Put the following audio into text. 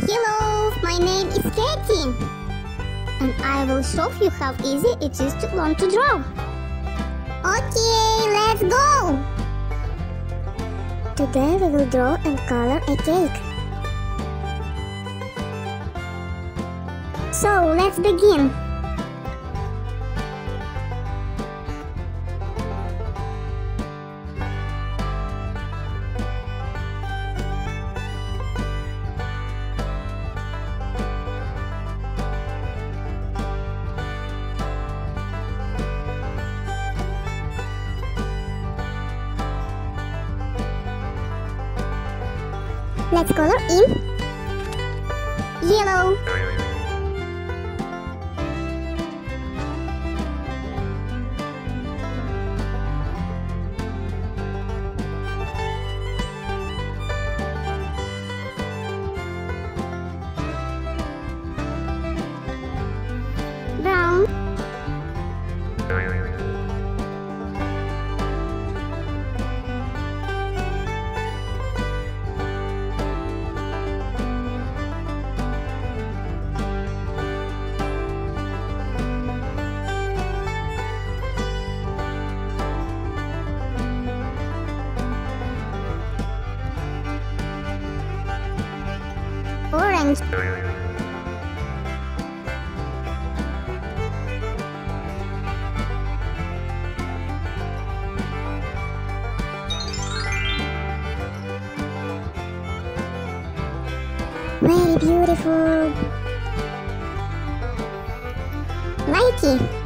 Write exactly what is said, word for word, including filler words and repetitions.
Hello, my name is Katie, and I will show you how easy it is to learn to draw. Okay, let's go! Today we will draw and color a cake. So, let's begin. Let's color in yellow. Brown. Orange. Very beautiful. Nike.